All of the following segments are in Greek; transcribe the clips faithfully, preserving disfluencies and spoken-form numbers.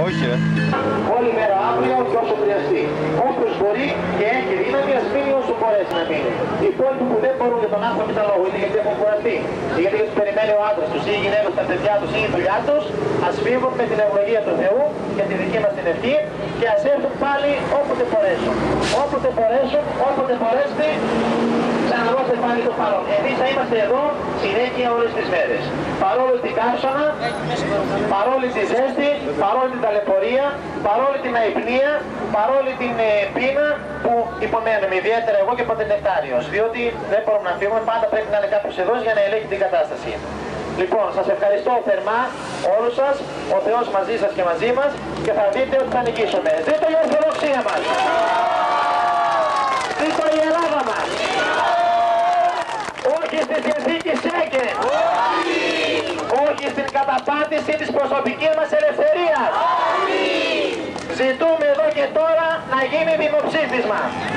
Όχι, ρε. Όλη μέρα αύριο και όσο χρειαστεί. Όποιος μπορεί και έχει δύναμη, ας μείνει όσο μπορέσει να μείνει. Οι υπόλοιποι που δεν μπορούν για τον άνθρωπο ήταν λόγο, είτε γιατί έχουν κουραστεί, είτε γιατί τους περιμένει ο άντρας τους, ή η γυναίκα στα παιδιά τους, ή η δουλειά τους, ας φύγουν με την ευλογία του Θεού και τη δική μας την ευχή και ας έρθουν πάλι όποτε μπορέσουν. Όποτε μπορέσουν, όποτε μπορέσετε, ξαναδώστε πάλι το παρόν. Εμείς θα είμαστε εδώ συνέχεια όλες τις μέρες. Παρόλο την καύσωνα, παρόλη τη ζέστη, παρόλη την ταλαιπωρία, παρόλη την αϊπνία, παρόλη την ε, πείνα που υπομένουμε, ιδιαίτερα εγώ και Παντελεκτάριος, διότι δεν μπορούμε να φύγουμε, πάντα πρέπει να είναι κάποιος εδώ για να ελέγχει την κατάσταση. Λοιπόν, σας ευχαριστώ θερμά όλους σας, ο Θεός μαζί σας και μαζί μας και θα δείτε ότι θα νικήσουμε. Ζήτω η Ορθοδοξία μας! Ζήτω η Ελλάδα μας! Όχι στη συνθήκη Σέγγεν! Όχι στην καταπάτηση της προσωπικής μας ελευθερίας! Ζητούμε εδώ και τώρα να γίνει δημοψήφισμα.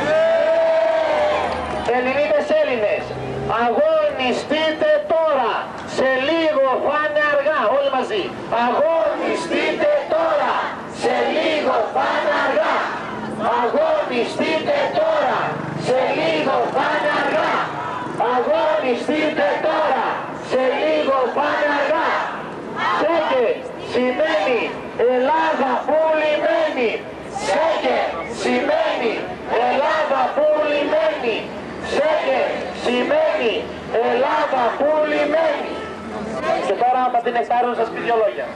Ελληνίδες Έλληνες, αγωνιστείτε τώρα! Σε λίγο θα είναι αργά, όλοι μαζί. Αγωνιστείτε τώρα! Σε λίγο θα είναι αργά! Αγωνιστείτε τώρα! Σε λίγο θα είναι αργά! Αγωνιστείτε τώρα! Σε λίγο θα είναι αργά! Σέγγεν σημαίνει Ελλάδα πουλημένη! Σέγγεν σημαίνει Ελλάδα πουλημένη! Σέγγεν σημαίνει Ελλάδα πουλημένη! Και τώρα θα την εκτάρω να σας πει δυο λόγια.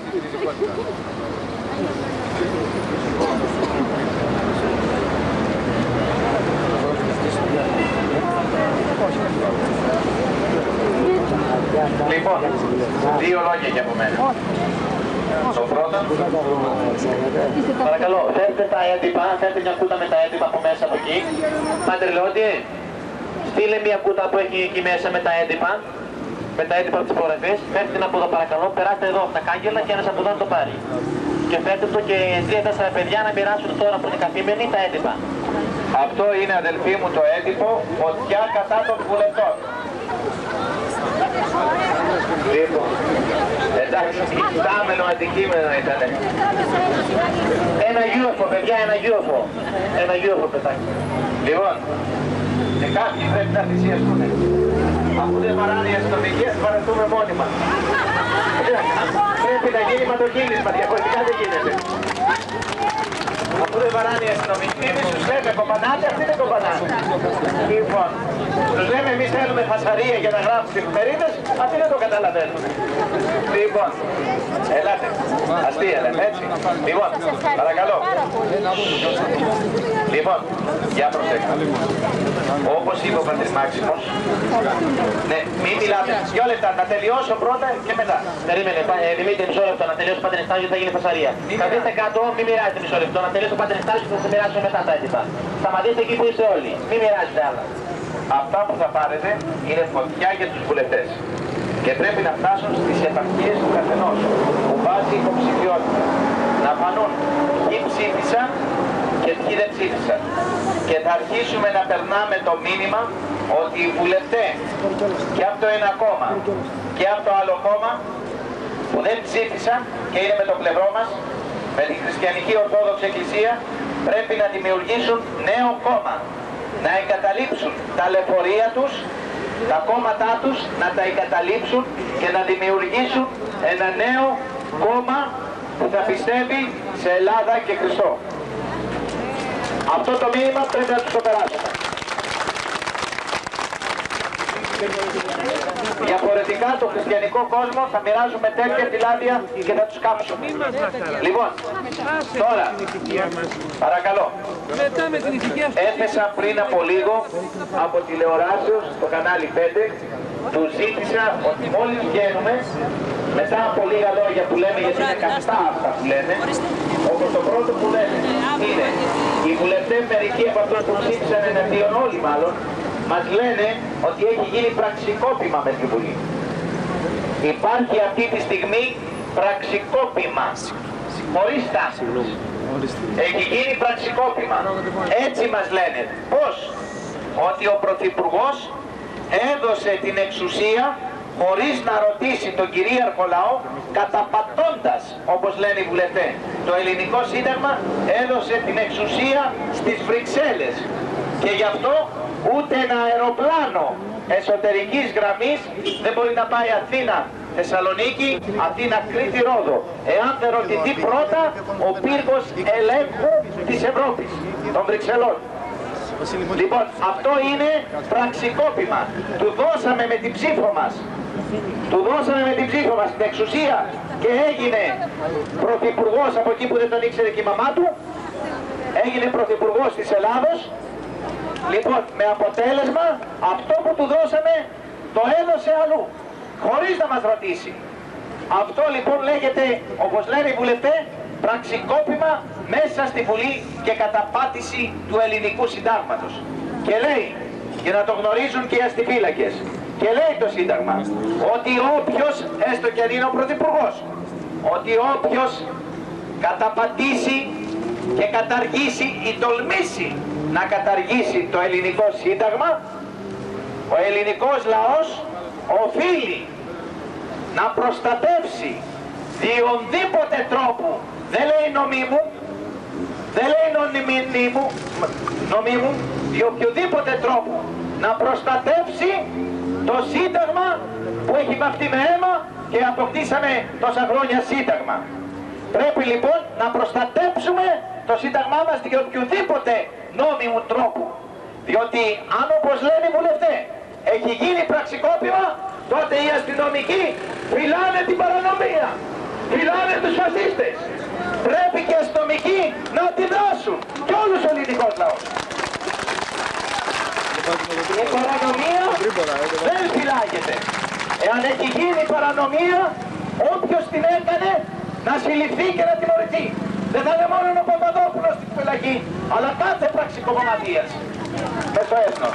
Λοιπόν, δύο λόγια για από μένα. Το πρώτο, παρακαλώ, φέρτε τα έντυπα, φέρτε μια κούτα με τα έντυπα από μέσα από εκεί. Παντρελαιώτη, στείλε μια κούτα που έχει εκεί μέσα με τα έντυπα, με τα έντυπα από τις υπογραφές, φέρτε την από εδώ παρακαλώ, περάστε εδώ από τα κάγκελα και ένας από εδώ να το πάρει. Και φέρτε το και τρία τέσσερα παιδιά να μοιράσουν τώρα που είναι καθήμενοι τα έντυπα. Αυτό είναι, αδελφοί μου, το έντυπο, φωτιά κατά των βουλευτών. Λοιπόν, εντάξει, κάμενο αντικείμενο ήτανε. Ένα γιούεφο, παιδιά, ένα γιούεφο. Ένα γιούεφο, παιδάκι. Λοιπόν, και κάποιοι πρέπει να θυσιαστούν. Αφού δεν βαράνε οι αστυνομικές, βαρεθούμε μόνοι μας. Πρέπει να γίνει ματοκύλισμα, διαφορετικά δεν γίνεται. Αφού δεν βαράνε οι αστυνομικοί, εμείς τους λέμε κομπανάτε, αυτοί δεν κομπανάτε. Λοιπόν, τους λέμε εμείς θέλουμε φασαρία για να γράψουν τις εφημερίδες, αυτοί δεν το καταλαβαίνουν. Λοιπόν, ελάτε, αστεία λέμε, έτσι. Λοιπόν, παρακαλώ. Λοιπόν, για προσέξτε. Όπως είπε ο πατήρ Μάξιμος, ναι, μην μιλάτε, δυο λεπτά, να τελειώσω πρώτα και μετά. Περίμενε, Δημήτρη, μισό λεπτό, να τελειώσει ο Πάτερ Νεκτάριος θα γίνει φασαρία. Καθίστε κάτω, μην μοιράζετε μισό λεπτό, να τελειώσει ο Πάτερ Νεκτάριος και θα σε μοιράσω μετά τα έντυπα. Σταματήστε εκεί που είστε όλοι, μην μοιράζετε άλλα. Αυτά που θα πάρετε είναι φωτιά για τους βουλευτές και πρέπει να φτάσουν στις επαρχίες του καθενός που βάζει υποψηφιότητα. Να φανούν ποιοι ψήφισαν και ποιοι δεν ψήφισαν. Και θα αρχίσουμε να περνάμε το μήνυμα ότι οι βουλευτές και από το ένα κόμμα και από το άλλο κόμμα που δεν ψήφισαν και είναι με το πλευρό μας, με τη Χριστιανική Ορθόδοξη Εκκλησία, πρέπει να δημιουργήσουν νέο κόμμα, να εγκαταλείψουν τα λεωφορεία τους, τα κόμματά τους, να τα εγκαταλείψουν και να δημιουργήσουν ένα νέο κόμμα που θα πιστεύει σε Ελλάδα και Χριστό. Αυτό το μήνυμα πρέπει να τους το περάσουμε. Διαφορετικά το χριστιανικό κόσμο θα μοιράζουμε τέτοια φυλάδια και θα τους κάψουμε. Λοιπόν, τώρα, παρακαλώ, έθεσα πριν από λίγο από τηλεοράσεως στο κανάλι πέντε, του ζήτησα ότι μόλις βγαίνουμε, μετά από λίγα λόγια που λέμε, γιατί είναι καυτά αυτά που λέμε, όπως το πρώτο που λέμε είναι οι βουλευτές μερικοί από αυτούς που ψήφισαν εναντίον, όλοι μάλλον, μας λένε ότι έχει γίνει πραξικόπημα με τη Βουλή. Υπάρχει αυτή τη στιγμή πραξικόπημα, χωρίς τάση. Έχει γίνει πραξικόπημα. Έτσι μας λένε. Πώς? Ότι ο Πρωθυπουργός έδωσε την εξουσία χωρίς να ρωτήσει τον κυρίαρχο λαό, καταπατώντας, όπως λένε οι βουλευτές, το ελληνικό σύνταγμα έδωσε την εξουσία στις Βρυξέλλες. Και γι' αυτό ούτε ένα αεροπλάνο εσωτερικής γραμμής δεν μπορεί να πάει Αθήνα Θεσσαλονίκη, Αθήνα Κρήτη Ρόδο, εάν δεν ρωτηθεί πρώτα ο πύργος ελέγχου της Ευρώπης, των Βρυξελών. Λοιπόν, αυτό είναι πραξικόπημα. Του δώσαμε με την ψήφο μας, του δώσαμε με την ψήφο μας την εξουσία και έγινε πρωθυπουργός από εκεί που δεν τον ήξερε και η μαμά του, έγινε πρωθυπουργός της Ελλάδος. Λοιπόν, με αποτέλεσμα αυτό που του δώσαμε το έδωσε αλλού, χωρίς να μας ρωτήσει. Αυτό λοιπόν λέγεται, όπως λένε οι βουλευτές, πραξικόπημα μέσα στη Βουλή και καταπάτηση του ελληνικού συντάγματος. Και λέει, για να το γνωρίζουν και οι αστιφύλακες, και λέει το Σύνταγμα, ότι όποιος, έστω και αν είναι ο Πρωθυπουργός, ότι όποιος καταπατήσει και καταργήσει ή τολμήσει να καταργήσει το ελληνικό σύνταγμα, ο ελληνικός λαός οφείλει να προστατεύσει διονδήποτε τρόπου, δεν λέει νομίμου, δεν λέει νομίμου, νομίμου, δι' οποιοδήποτε τρόπου να προστατεύσει το σύνταγμα που έχει βαφτεί με αίμα και αποκτήσαμε τόσα χρόνια σύνταγμα. Πρέπει λοιπόν να προστατέψουμε το σύνταγμά μας για οποιοδήποτε νόμιμου τρόπου. Διότι αν, όπως λένε οι βουλευτές, έχει γίνει πραξικόπημα, τότε οι αστυνομικοί φυλάνε την παρανομία, φυλάνε τους φασίστες. Πρέπει και οι αστυνομικοί να αντιδράσουν και όλος ο ελληνικός λαός. Η παρανομία δεν φυλάγεται. Εάν έχει γίνει παρανομία, όποιος την έκανε να συλληφθεί και να τιμωρηθεί. Δεν θα είναι μόνο ο Παπαδόπουλος στην φυλακή, αλλά κάθε πραξικοπηματίας μες στο έθνος.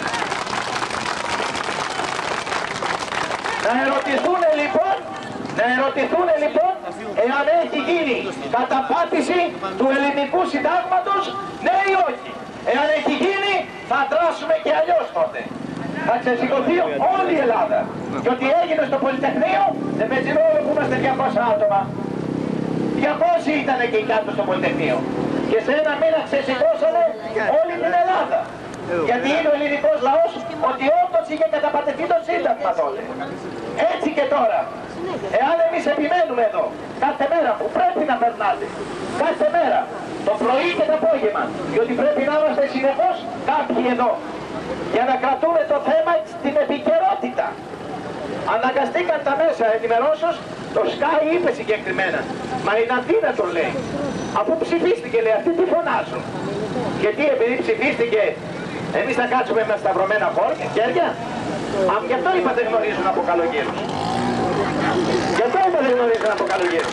Να ερωτηθούν λοιπόν, να ερωτηθούν λοιπόν εάν έχει γίνει καταπάτηση του ελληνικού συντάγματος, ναι ή όχι. Εάν έχει γίνει, θα δράσουμε και αλλιώς τότε. Θα ξεσηκωθεί όλη η Ελλάδα. Και ότι έγινε στο Πολυτεχνείο, δεν παίζει ρόλο που είμαστε διακόσια άτομα. διακόσιοι ήταν εκεί κάτω στο Πολυτεχνείο. Και σε ένα μήνα ξεσηκώσανε όλη την Ελλάδα. Γιατί είναι ο ελληνικός λαός ότι όντως είχε καταπατηθεί το σύνταγμα τότε. Έτσι και τώρα. Εάν εμείς επιμένουμε εδώ, κάθε μέρα που πρέπει να περνάτε, κάθε μέρα, το πρωί και το απόγευμα, διότι πρέπει να είμαστε συνεχώς κάποιοι εδώ, για να κρατούμε το θέμα στην επικαιρότητα. Αναγκαστήκαν τα μέσα ενημερώσεως, το Sky είπε συγκεκριμένα, μα είναι αδύνατο λέει, αφού ψηφίστηκε λέει, αυτοί τι φωνάζουν. Γιατί επειδή ψηφίστηκε, εμείς θα κάτσουμε με σταυρωμένα χέρια. Αν γι' αυτό είπα δεν γνωρίζουν από καλογύρους. Γι' αυτό είπα δεν γνωρίζουν από καλογύρους.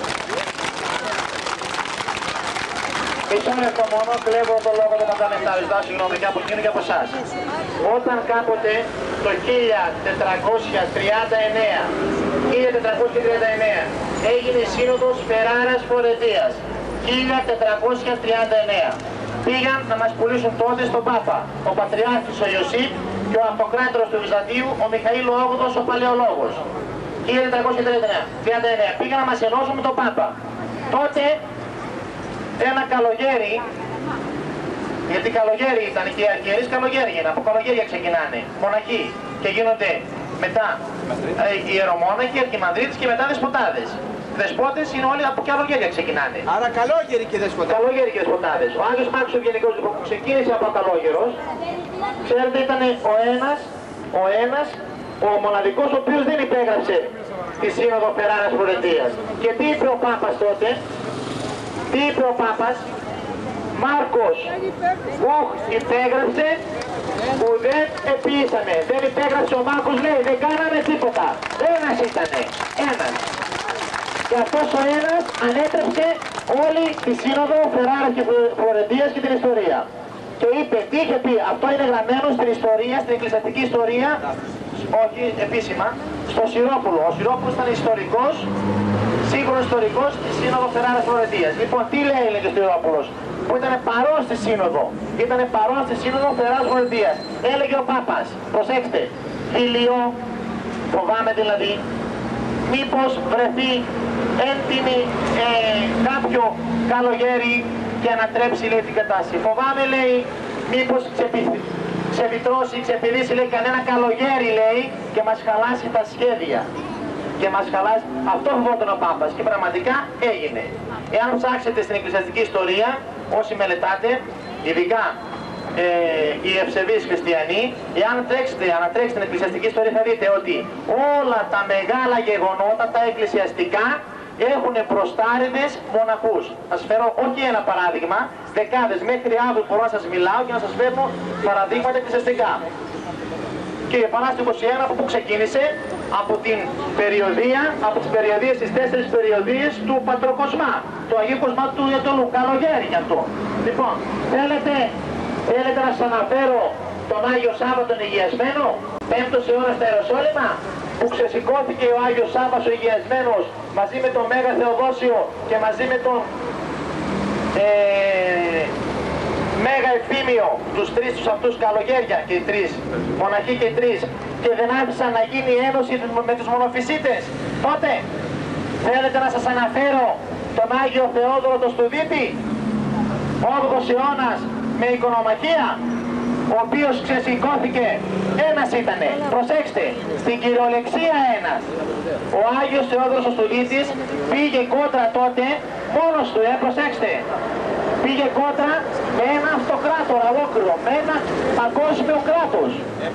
Μισό λεπτό μόνο, κλέβω το λόγο δεν θα τα μετά, ζητάω συγγνώμη και από εκείνο και από εσάς. Όταν κάποτε το χίλια τετρακόσια τριάντα εννέα, χίλια τετρακόσια τριάντα εννέα έγινε σύνοδος Φεράρας Φορετίας, χίλια τετρακόσια τριάντα εννέα. Πήγαν να μας πουλήσουν τότε στον Πάπα, ο Πατριάρχης ο Ιωσήπ και ο Αυτοκράτορας του Βυζαντίου, ο Μιχαήλ ο Όγδοος ο Παλαιολόγος. χίλια τετρακόσια τριάντα εννέα. Πήγαν να μας ενώσουν με τον Πάπα. Τότε ένα καλογέρι, γιατί καλογέρι ήταν και οι αρχιερείς καλογέρι γίνανε, από καλογέρια ξεκινάνε, μοναχοί και γίνονται μετά ε, ιερομόναχοι, αρχιμανδρίτες και μετά δεσποτάδες. Δεσπότες είναι όλοι από καλογέρια ξεκινάνε. Άρα καλόγεροι και δεσποτάδες. Καλογέρι και δεσποτάδες. Ο Άγιος Μάρκος ο Ευγενικός λοιπόν, που ξεκίνησε από καλόγερος, ξέρετε ήταν ο ένας, ο ένας, ο μοναδικός ο οποίος δεν υπέγραψε τη Σύνοδο Φεράρας Φορετίας. Και τι είπε ο Πάπας τότε, τι είπε ο Πάπας, Μάρκος, ουχ υπέγραψε που δεν επίησαμε. Δεν υπέγραψε ο Μάρκος λέει, δεν κάναμε τίποτα. Ένας ήτανε, ένας. Και αυτός ο ένας ανέτρεψε όλη τη Σύνοδο Φεράρας και Φορετίας και την ιστορία. Και είπε, τι είχε πει, αυτό είναι γραμμένο στην ιστορία, στην εκκλησιαστική ιστορία, όχι επίσημα, στο Σιρόπουλο. Ο Σιρόπουλος ήταν ιστορικός, σύγχρονος ιστορικός της Σύνοδο Φεράρας Φορετίας. Λοιπόν, τι λέει, έλεγε ο Σιρόπουλος, που ήταν παρόν στη Σύνοδο, ήταν παρόν στη Σύνοδο Φεράρας Φορετίας. Έλεγε ο Πάπας, προσέξτε, φιλιο, Φοβάμαι δηλαδή μήπως βρεθεί έντιμη ε, κάποιο καλογέρι και ανατρέψει, λέει, την κατάσταση. Φοβάμαι, λέει, μήπως ξεπι- ξεβιτρώσει, ξεπηδήσει, λέει, κανένα καλογέρι, λέει, και μας χαλάσει τα σχέδια. Και μας χαλάσει. Αυτό φοβόταν ο Πάπας και πραγματικά έγινε. Εάν ψάξετε στην εκκλησιαστική ιστορία, όσοι μελετάτε, ειδικά ε, οι ευσεβείς χριστιανοί, εάν τρέξετε, ανατρέξετε την εκκλησιαστική ιστορία, θα δείτε ότι όλα τα μεγάλα γεγονότα, τα εκκλησιαστικά, έχουν προστάριδες μοναχούς. Θα σας φέρω όχι ένα παράδειγμα, δεκάδες, μέχρι αύριο μπορώ να σας μιλάω και να σας φέρνω παραδείγματα εκκλησιαστικά. Και η Επανάσταση είκοσι ένα από που ξεκίνησε, από την περιοδία, από τις περιοδίες, τις τέσσερις περιοδίες του Πατροκοσμά, του Αγίου Κοσμά του Ιατολού, καλογέρι γι' αυτό. Λοιπόν, θέλετε, θέλετε να σας αναφέρω τον Άγιο Σάββατο τον Υγειασμένο, πέμπτος αιώνα στα Ιεροσόλυμα, που ξεσηκώθηκε ο Άγιος Σάββας ο Υγειασμένος μαζί με τον Μέγα Θεοδόσιο και μαζί με τον ε, Μέγα Ευθύμιο, τους τρεις τους αυτούς καλογέρια και οι τρεις, μοναχοί και οι τρεις, και δεν άφησαν να γίνει η ένωση με τους μονοφυσίτες. Τότε θέλετε να σας αναφέρω τον Άγιο Θεόδωρο τον Στουδίτη, όγδοος αιώνας με οικονομαχία, ο οποίος ξεσηκώθηκε, ένας ήτανε, προσέξτε, στην κυριολεξία ένας. Ο Άγιος Θεόδωρος ο Στουδίτης πήγε κόντρα τότε μόνος του, ε, προσέξτε. Πήγε κόντρα με ένα αυτοκράτορα ολόκληρο, με ένα παγκόσμιο κράτος.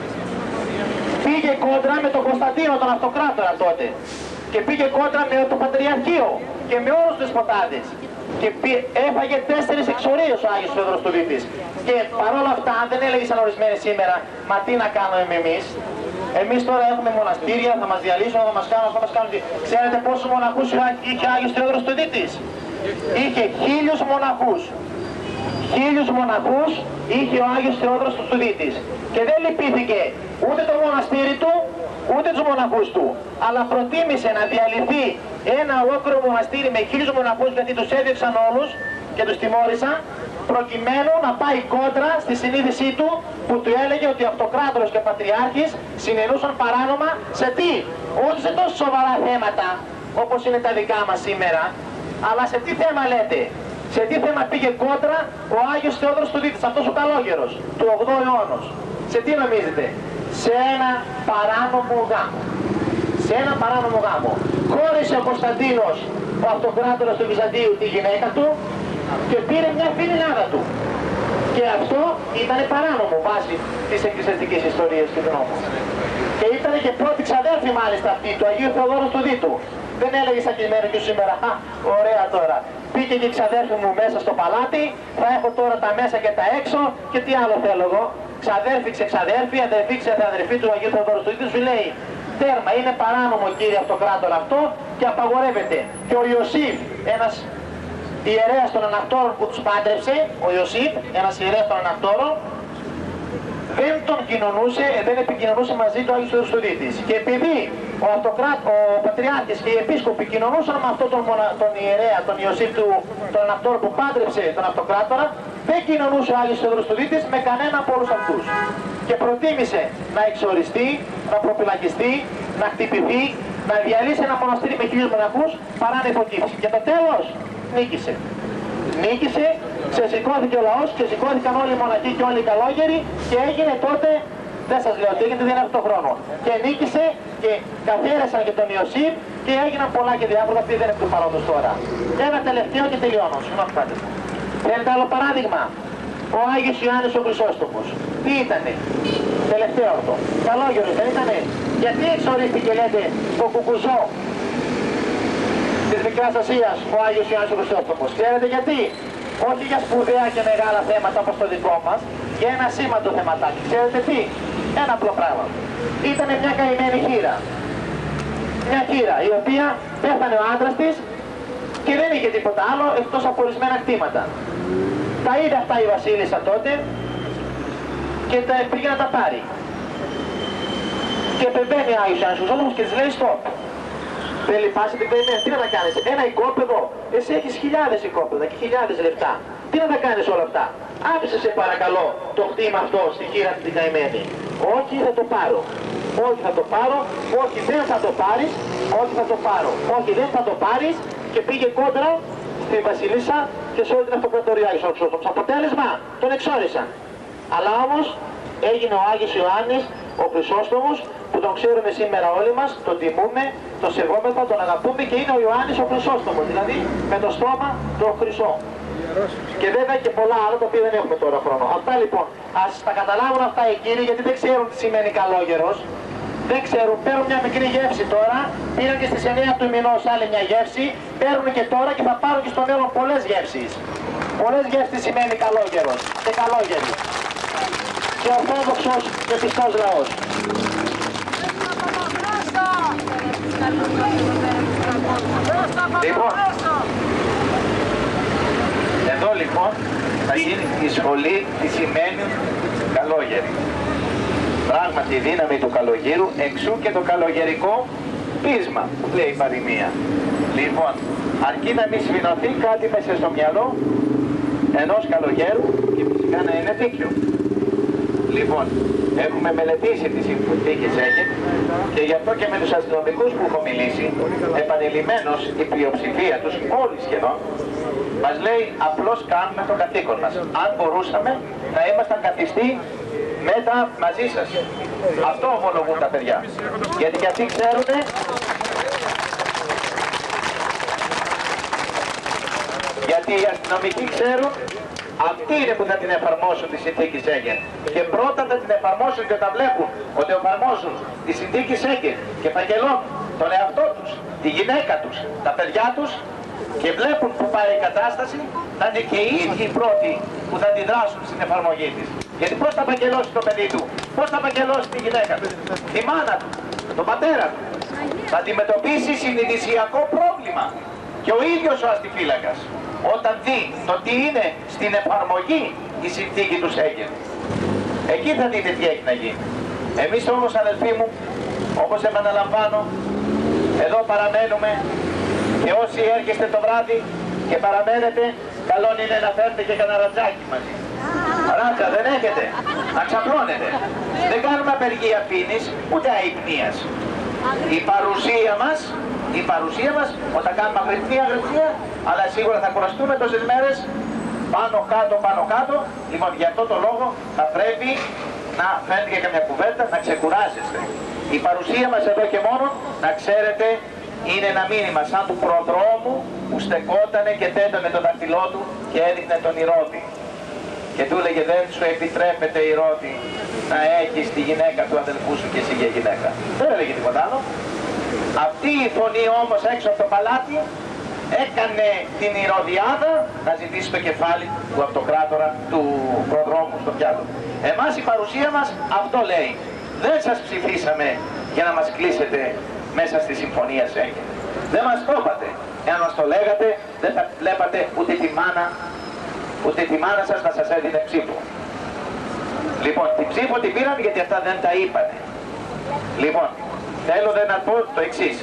Πήγε κόντρα με τον Κωνσταντίνο τον αυτοκράτορα τότε. Και πήγε κόντρα με το Πατριαρχείο και με όλους τους δεσποτάδες. Και έφαγε τέσσερις εξορίες ο Άγιος Θεόδωρος Στουδίτης. Και παρόλα αυτά δεν έλεγε σαν ορισμένοι σήμερα, μα τι να κάνουμε εμείς. Εμείς τώρα έχουμε μοναστήρια, θα μας διαλύσουν, θα μας κάνουν, θα μας κάνουν. Ξέρετε πόσους μοναχούς είχε ο Άγιος Θεόδωρος Στουδίτης? Είχε χίλιους μοναχούς. Χίλιους μοναχούς είχε ο Άγιος Θεόδωρος Στουδίτης. Και δεν λυπήθηκε ούτε το μοναστήρι του, ούτε τους μοναχούς του. Αλλά προτίμησε να διαλυθεί ένα ολόκληρο μοναστήρι με χίλιους μοναχούς, γιατί τους έδιωξαν όλους και τους τιμώρησαν, προκειμένου να πάει κόντρα στη συνείδησή του που του έλεγε ότι αυτοκράτορος και πατριάρχης συνενούσαν παράνομα σε τι? Όχι σε τόσο σοβαρά θέματα όπως είναι τα δικά μας σήμερα, αλλά σε τι θέμα λέτε? Σε τι θέμα πήγε κόντρα ο Άγιος Θεόδωρος Στουδίτης, αυτός ο καλόγερος του ογδόου αιώνος? Σε τι νομίζετε? Σε ένα παράνομο γάμο. Σε ένα παράνομο γάμο. Χώρισε ο Κωνσταντίνος, ο αυτοκράτορας του Βυζαντίου, τη γυναίκα του και πήρε μια φιλινάδα του. Και αυτό ήταν παράνομο βάσει της εκκλησιαστικής ιστορίας του νόμου. Και ήταν και πρώτη ξαδέρφη μάλιστα αυτή του Αγίου Θεοδόρου του Δίτου. Δεν έλεγε σαν κειμένο και σήμερα, α, ωραία τώρα. Πήγε και η ξαδέρφη μου μέσα στο παλάτι, θα έχω τώρα τα μέσα και τα έξω και τι άλλο θέλω εγώ. Ξαδέρφη ξεξαδέρφη, αδερφή ξεδερφή του Αγίου Θεοδόρου του Δίτου, σου λέει τέρμα, είναι παράνομο κύριε αυτοκράτορα αυτό και απαγορεύεται. Και ο Ιωσήφ, ένας ιερέας των Ανακτόρων που τους πάντρεψε, ο Ιωσήφ, ένας ιερέας των Ανακτόρων, δεν τον κοινωνούσε, δεν επικοινωνούσε μαζί του Άγιος Θεόδωρος Στουδίτης. Και επειδή ο, αυτοκράτ, ο Πατριάρχης και οι επίσκοποι κοινωνούσαν με αυτόν τον, τον ιερέα, τον Ιωσήφ του, τον Ανακτόρο που πάντρεψε τον αυτοκράτορα, δεν κοινωνούσε ο Άγιος Θεόδωρος Στουδίτης με κανένα από όλους αυτούς. Και προτίμησε να εξοριστεί, να προπυλακιστεί, να χτυπηθεί, να διαλύσει ένα μοναστήρι με χίλιους μοναχούς παρά να υποκύψει. Και το τέλος νίκησε. Νίκησε, ξεσηκώθηκε ο λαός, ξεσηκώθηκαν όλοι οι μοναχοί και όλοι οι καλόγεροι και έγινε τότε, δεν σας λέω τι έγινε, δεν είναι αυτό το χρόνο. Και νίκησε και καθαίρεσαν και τον Ιωσήφ και έγιναν πολλά και διάφορα, αυτοί δεν είναι του παρόντος τώρα. Ένα τελευταίο και τελειώνω, συγγνώμη πάτε. Θέλετε άλλο παράδειγμα? Ο Άγιος Ιωάννης ο Χρυσόστομος. Τι ήτανε? Τελευταίο αυτό. Καλόγερος δεν ήτανε? Γιατί εξορίστηκε λέτε το κουκουζό της Μικράς Ασίας ο Άγιος Ιωάννης ο Χρυσόστομος? Ξέρετε γιατί? Όχι για σπουδαία και μεγάλα θέματα όπως το δικό μας, για ένα σήμαντο θεματάκι. Ξέρετε τι? Ένα απλό πράγμα. Ήτανε μια καημένη χήρα. Μια χήρα η οποία πέθανε ο άντρας της και δεν είχε τίποτα άλλο εκτός από ορισμένα κτήματα. Τα είδε αυτά η βασίλισσα τότε και τα πήγε να τα πάρει. Και πεμπαίνει ο Άγιος Ιωάννης ο Χρυσόστομος και της λέει stop. Δεν λυπάσαι, την περιμένεις, τι να τα κάνεις? Ένα οικόπεδο, εσύ έχεις χιλιάδες οικόπεδα και χιλιάδες λεφτά. Τι να τα κάνεις όλα αυτά? Άφησε σε παρακαλώ το κτήμα αυτό στη χείρα την καημένη. Όχι, θα το πάρω. όχι θα το πάρω, όχι δεν θα το πάρεις, όχι θα το πάρω, όχι δεν θα το πάρεις και πήγε κόντρα στη Βασιλίσσα και σε όλη την αυτοκρατορία Άγιος ο Χρυσόστομος. Αποτέλεσμα, τον εξόρισαν. Αλλά όμως έγινε ο Άγιος Ιωάννης ο Χρυσόστομος που τον ξέρουμε σήμερα όλοι μας, τον τιμούμε, τον σεβόμεθα, τον αγαπούμε και είναι ο Ιωάννης ο Χρυσόστομος, δηλαδή με το στόμα το χρυσό. Και βέβαια και πολλά άλλα τα οποία δεν έχουμε τώρα χρόνο. Αυτά λοιπόν, ας τα καταλάβουν αυτά οι κύριοι γιατί δεν ξέρουν τι σημαίνει καλόγερος. Δεν ξέρουν, παίρνουν μια μικρή γεύση τώρα, πήραν και στις εννέα του μηνός άλλη μια γεύση, παίρνουν και τώρα και θα πάρουν και στο μέλλον πολλές γεύσεις. Πολλές γεύσεις σημαίνει καλόγερος και καλόγεροι. Και ορθόδοξος και πιστός λαός. Λοιπόν, εδώ λοιπόν θα γίνει η σχολή τι σημαίνει καλόγεροι. Πράγματι η δύναμη του καλογύρου, εξού και το καλογερικό πείσμα, λέει η παροιμία. Λοιπόν, αρκεί να μην σβηνωθεί κάτι μέσα στο μυαλό ενός καλογέρου και φυσικά να είναι δίκιο. Λοιπόν, έχουμε μελετήσει τις συνθήκες Σέγγεν και γι' αυτό και με τους αστυνομικούς που έχω μιλήσει, επανειλημμένως η πλειοψηφία τους, όλοι σχεδόν, μας λέει απλώς κάνουμε το καθήκον μας. Αν μπορούσαμε να ήμασταν καθιστοί μετά μαζί σας. Αυτό ομολογούν τα παιδιά. Γιατί και αυτοί ξέρουν, γιατί οι αστυνομικοί ξέρουν αυτοί είναι που θα την εφαρμόσουν τη συνθήκη Σέγγεν. Και πρώτα θα την εφαρμόσουν και όταν βλέπουν ότι εφαρμόζουν τη συνθήκη Σέγγεν και φαγγελώνουν τον εαυτό τους, τη γυναίκα τους, τα παιδιά τους και βλέπουν που πάει η κατάσταση, θα είναι και οι ίδιοι οι πρώτοι που θα αντιδράσουν στην εφαρμογή της. Γιατί πώς θα παγγελώσει το παιδί του, πώς θα παγγελώσει τη γυναίκα του, τη μάνα του, τον πατέρα του. Θα αντιμετωπίσει συνειδησιακό πρόβλημα. Και ο ίδιος ο αστιφύλακας, όταν δει το τι είναι στην εφαρμογή η συνθήκη του Σέγγεν, εκεί θα δείτε τι έχει να γίνει. Εμείς όμως αδελφοί μου, όπως επαναλαμβάνω, εδώ παραμένουμε και όσοι έρχεστε το βράδυ και παραμένετε, καλό είναι να φέρετε και κανένα ρατζάκι μαζί. Ράτσα δεν έχετε, να ξαπλώνετε. Δεν κάνουμε απεργία πίνης, ούτε αϊπνίας. Η παρουσία μας, η παρουσία μας, όταν κάνουμε αγρυπνία, αγρυπνία, αλλά σίγουρα θα κουραστούμε τόσες μέρες, πάνω κάτω, πάνω κάτω. Λοιπόν, για αυτό το λόγο θα πρέπει να φέρετε και καμιά κουβέντα, να ξεκουράσετε. Η παρουσία μας εδώ και μόνο, να ξέρετε, είναι ένα μήνυμα σαν του προδρόμου που στεκότανε και τέτανε το δαχτυλό του και έδειχνε τον Ηρώτη. Και του έλεγε δεν σου επιτρέπεται Ηρώτη να έχεις τη γυναίκα του αδελφού σου και εσύ για γυναίκα. Δεν έλεγε τίποτα άλλο. Αυτή η φωνή όμως έξω από το παλάτι έκανε την Ηρωδιάδα να ζητήσει το κεφάλι του αυτοκράτορα του προδρόμου στο πιάτο. Εμάς η παρουσία μας αυτό λέει. Δεν σας ψηφίσαμε για να μας κλείσετε μέσα στη συμφωνία Σέγγεν. Δεν μας το είπατε. Εάν μας το λέγατε δεν θα βλέπατε ούτε τη μάνα ούτε τη μάνα σας να σας έδινε ψήφο. Λοιπόν, την ψήφο την πήραν γιατί αυτά δεν τα είπανε. Λοιπόν, θέλω δε να πω το εξής.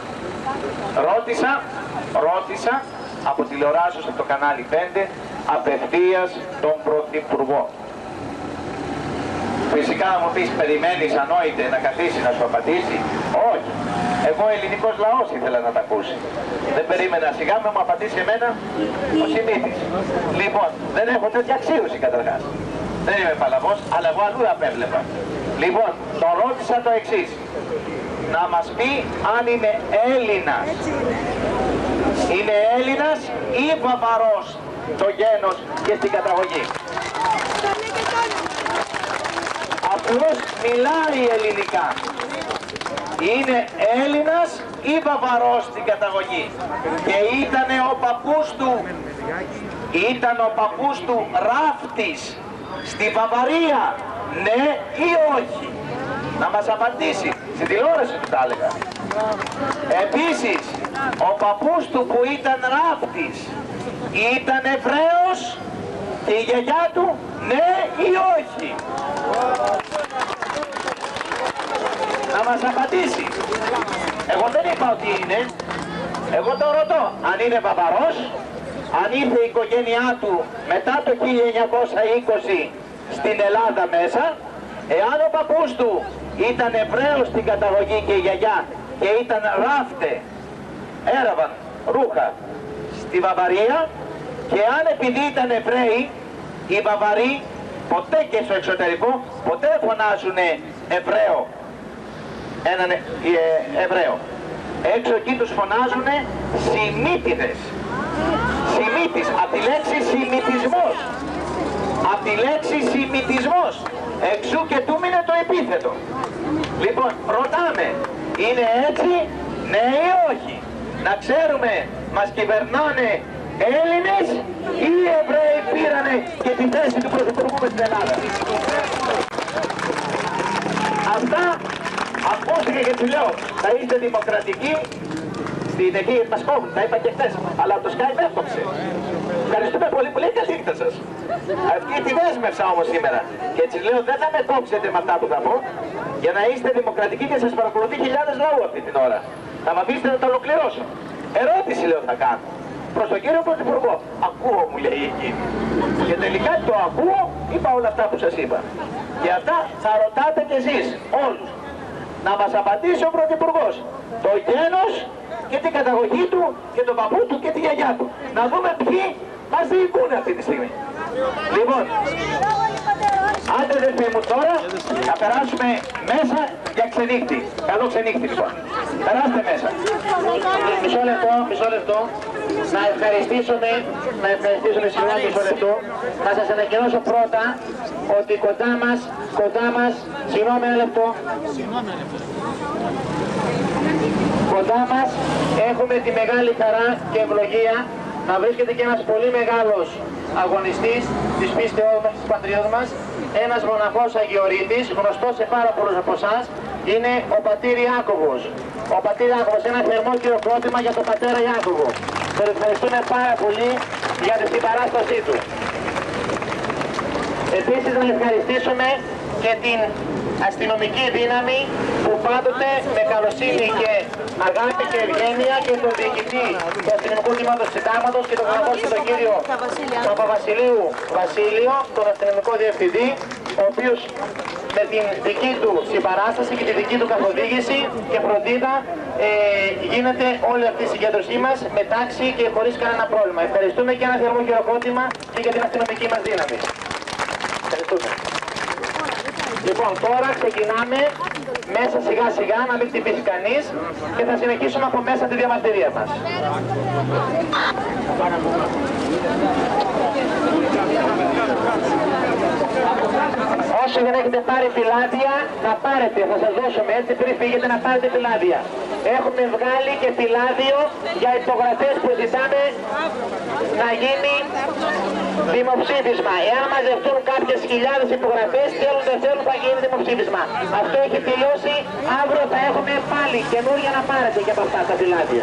Ρώτησα, ρώτησα από τηλεοράσεως από το κανάλι πέντε απευθείας τον Πρωθυπουργό. Φυσικά μου πεις περιμένεις ανόητε να καθίσει να σου απαντήσει. Όχι. Εγώ ελληνικός λαός ήθελα να τα ακούσει. Δεν περίμενα σιγά να μου απαντήσει εμένα ο Σιμίτης. Λοιπόν, δεν έχω τέτοια αξίωση καταρχάς. Δεν είμαι παλαβός, αλλά εγώ αλλού απέβλεπα. Λοιπόν, τον ρώτησα το εξής. Να μας πει αν είναι Έλληνας. Είναι Έλληνας ή Βαβαρός το γένος και στην καταγωγή. Απλώς μιλάει ελληνικά. Είναι Έλληνας ή Βαβαρός στην καταγωγή. Και ήταν ο παππούς του, ήταν ο παππούς του ράφτης στη Βαβαρία, ναι ή όχι. Να μας απαντήσει. Στην τηλεόραση του τα έλεγα. Επίσης, ο παππούς του που ήταν ράφτης ήταν Εβραίος και η γιαγιά του, ναι ή όχι. Να μας απαντήσει. Εγώ δεν είπα ότι είναι. Εγώ το ρωτώ. Αν είναι Βαβαρός, αν ήρθε η οικογένειά του μετά το χίλια εννιακόσια είκοσι στην Ελλάδα μέσα, εάν ο παππούς του ήταν Εβραίος στην καταγωγή και η γιαγιά και ήταν ράφτε, έραβαν ρούχα στη Βαβαρία, και αν επειδή ήταν Εβραίοι, οι Βαβαροί ποτέ και στο εξωτερικό ποτέ φωνάζουν Εβραίο, έναν ε, ε, Εβραίο. Έξω εκεί τους φωνάζουν Σημίτιδες. Σημίτης, από τη λέξη Σημιτισμός. Από τη λέξη Σημιτισμός. Εξού και του μείνε το επίθετο. Λοιπόν, ρωτάμε, είναι έτσι, ναι ή όχι? Να ξέρουμε, μας κυβερνάνε Έλληνες ή οι Εβραίοι πήρανε και τη θέση του Πρωθυπουργού με στην Ελλάδα? Αυτά ακούστηκε και του λέω, θα είστε δημοκρατικοί στην εκεί μας κόβουν, τα είπα και χθες, αλλά το Skype έφτωξε. Ευχαριστούμε πολύ, πολύ καλή νύχτα σας. Αυτή τη δέσμευσα όμως σήμερα. Και έτσι λέω, δεν θα με κόψετε με αυτά που θα πω, για να είστε δημοκρατικοί και σας παρακολουθεί χιλιάδες λαού αυτή την ώρα. Θα με αφήσετε να το ολοκληρώσω. Ερώτηση λέω θα κάνω. Προς τον κύριο Πρωθυπουργό. Ακούω, μου λέει εκείνη. Και τελικά το ακούω, είπα όλα αυτά που σας είπα. Και αυτά θα ρωτάτε κι εσείς, όλους. Να μας απαντήσει ο Πρωθυπουργός. Το γένος και την καταγωγή του και τον παππού του και τη γιαγιά του. Να δούμε ποιοι μας διοικούν αυτή τη στιγμή. Λοιπόν, άντε αδερφοί μου τώρα, θα περάσουμε μέσα για ξενύχτη. Καλό ξενύχτη λοιπόν. Περάστε μέσα. Μισό λεπτό, μισό λεπτό. Να ευχαριστήσουμε, να ευχαριστήσουμε συγγνώμη μισό λεπτό. Να σας ανακοινώσω πρώτα ότι κοντά μας, κοντά μας, συγγνώμη ένα λεπτό. Κοντά μας έχουμε τη μεγάλη χαρά και ευλογία να βρίσκεται και ένας πολύ μεγάλος αγωνιστής της πίστεώς μας, της πατριός μας, ένας μοναχός Αγιορείτης, γνωστός σε πάρα πολλούς από εσάς, είναι ο πατήρ Ιάκωβος. Ο πατήρ Ιάκωβος, ένα θερμό χειροκρότημα για τον πατέρα Ιάκωβο. Τον ευχαριστούμε πάρα πολύ για την συμπαράστασή του. Επίσης να ευχαριστήσουμε και την αστυνομική δύναμη που πάντοτε με καλοσύνη και αγάπη και ευγένεια, και τον διοικητή του αστυνομικού τμήματος Συντάγματος και τον γνωστό και τον κύριο Παπαβασιλείου Βασίλειο, τον αστυνομικό διευθυντή, ο οποίος με την δική του συμπαράσταση και τη δική του καθοδήγηση και φροντίδα ε, γίνεται όλη αυτή η συγκέντρωσή μας με τάξη και χωρίς κανένα πρόβλημα. Ευχαριστούμε και ένα θερμό χειροκρότημα και για την αστυνομική μας δύναμη. Ευχαριστούμε. Λοιπόν, τώρα ξεκινάμε μέσα σιγά σιγά, να μην χτυπήσει κανείς, και θα συνεχίσουμε από μέσα τη διαμαρτυρία μας. Όσοι δεν έχετε πάρει φυλάδια, να πάρετε, θα σας δώσουμε έτσι πριν φύγετε να πάρετε φυλάδια. Έχουμε βγάλει και φυλάδιο για υπογραφές που ζητάμε να γίνει δημοψήφισμα. Εάν μαζευτούν κάποιες χιλιάδες υπογραφές, θέλουν δεν θέλουν, θα γίνει δημοψήφισμα. Αυτό έχει τελειώσει, αύριο θα έχουμε πάλι καινούργια να πάρετε και από αυτά τα φυλάδια.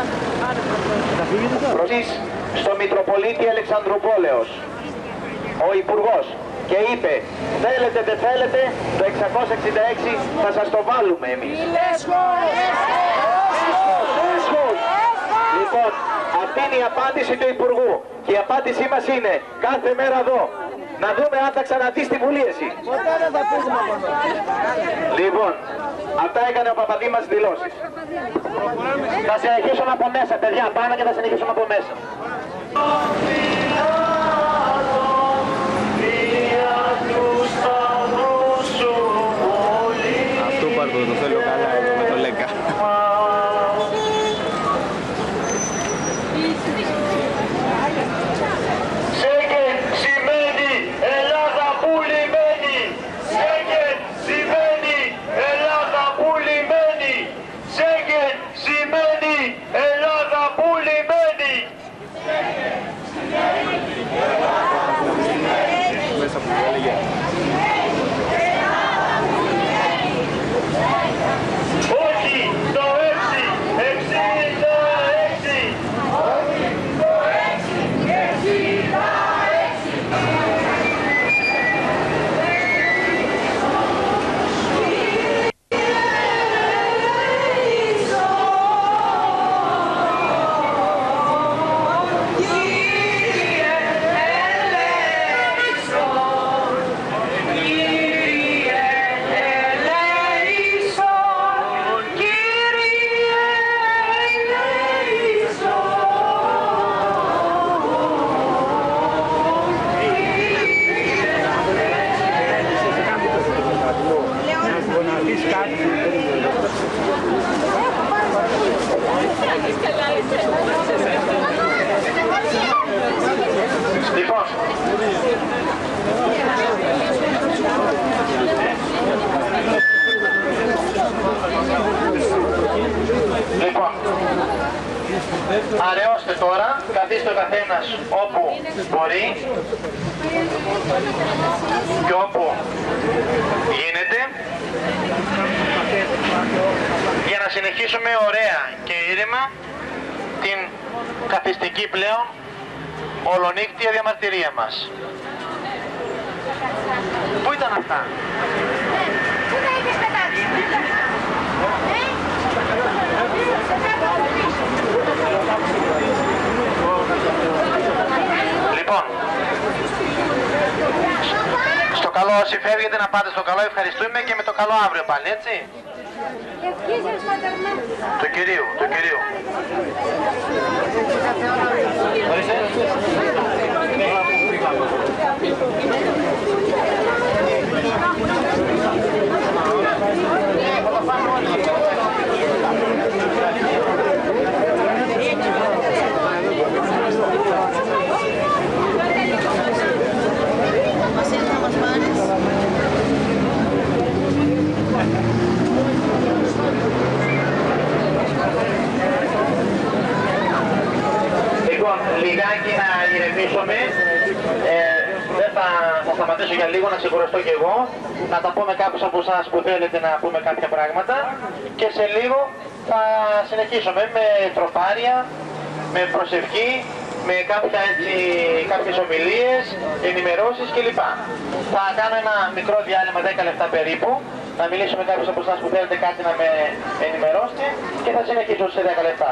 Προσείς στο Μητροπολίτη Αλεξανδρουπόλεως, ο Υπουργός, και είπε, θέλετε δεν θέλετε, το εξακόσια εξήντα έξι θα σας το βάλουμε εμείς. Λοιπόν, αυτή είναι η απάντηση του Υπουργού. Και η απάντησή μας είναι, κάθε μέρα εδώ, να δούμε αν θα ξαναδεί στη Βουλή εσύ. Λοιπόν, αυτά έκανε ο Παπαδήμας δηλώσεις. Θα συνεχίσουμε από μέσα, παιδιά, πάνω και θα συνεχίσουμε από μέσα. Αυτό πάρτε, το θέλω καλά εδώ με το Λέκα. Σέγγεν σημαίνει Ελλάδα πουλημένη. Σέγγεν σημαίνει Ελλάδα πουλημένη. Σέγγεν σημαίνει Ελλάδα πουλημένη. όπου μπορεί και όπου γίνεται, για να συνεχίσουμε ωραία και ήρεμα την καθιστική πλέον ολονύκτια διαμαρτυρία μας. Πού ήταν αυτά? Πού τα είχες πετάξει? Λοιπόν, στο καλό όσοι φεύγετε να πάτε στο καλό, ευχαριστούμε και με το καλό αύριο πάλι, έτσι. Του Κυρίου, του Κυρίου. Λοιπόν, λιγάκι να ηρεμήσουμε. Ε, δεν θα, θα σταματήσω για λίγο να ξεκουραστώ κι εγώ, να τα πω με κάποιους από εσάς που θέλετε να πούμε κάποια πράγματα και σε λίγο θα συνεχίσουμε με τροφάρια, με προσευχή, με κάποια, έτσι, κάποιες ομιλίες, ενημερώσεις κλπ. Θα κάνω ένα μικρό διάλειμμα δέκα λεπτά περίπου, να μιλήσω με κάποιους από εσάς που θέλετε κάτι να με ενημερώσετε και θα συνεχίσω σε δέκα λεπτά.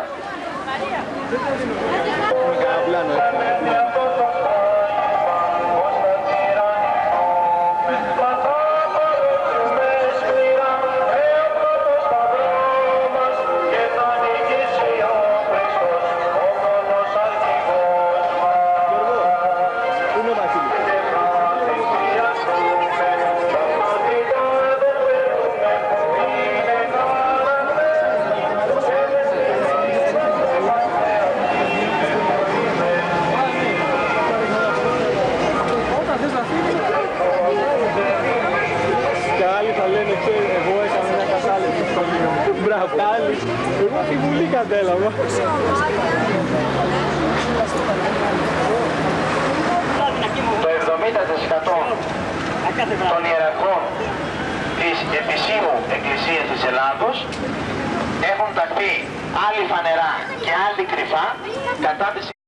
Εγώ τη Βουλή κατέλαβα. Το εβδομήντα τοις εκατό των ιεραρχών της επισήμου Εκκλησίας της Ελλάδος έχουν ταχθεί άλλοι φανερά και άλλοι κρυφά κατά της